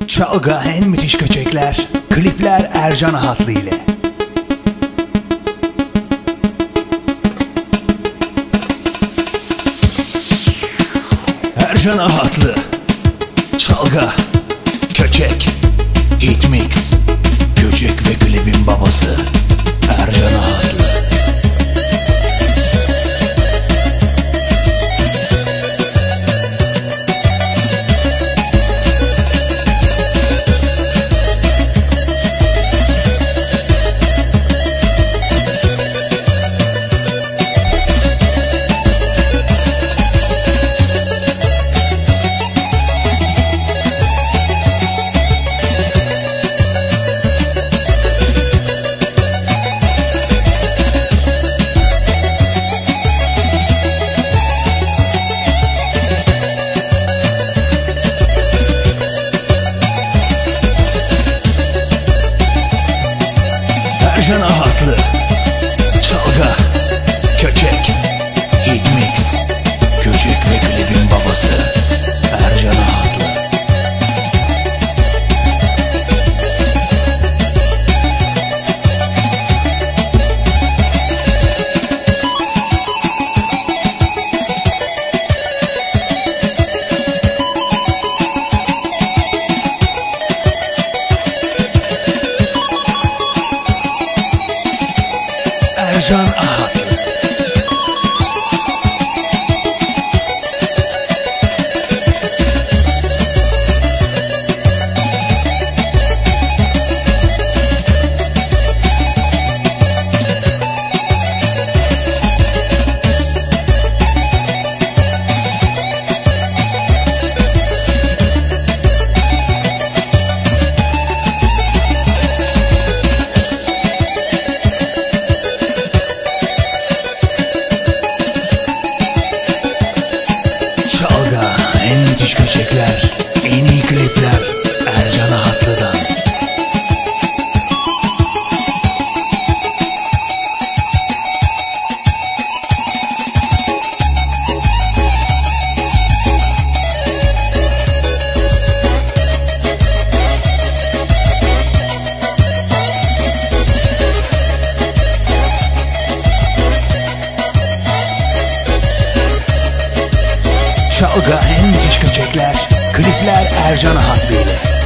Çalga en müthiş köçekler, klipler Ercan Ahatlı ile. Ercan Ahatlı, çalga, köçek, hitmix, köçek ve klibin babası Ercan Ahatlı. Ercan Ahatlı, çalga, köçek, hitmix, köçek ve klibin babası Ercan Ahatlı. Ercan Ahatlı. Çalga, en müthiş köçekler, en iyi klipler Ercan Ahatlı'dan. Çalga en müthiş köçekler, klipler Ercan Ahatlı ile.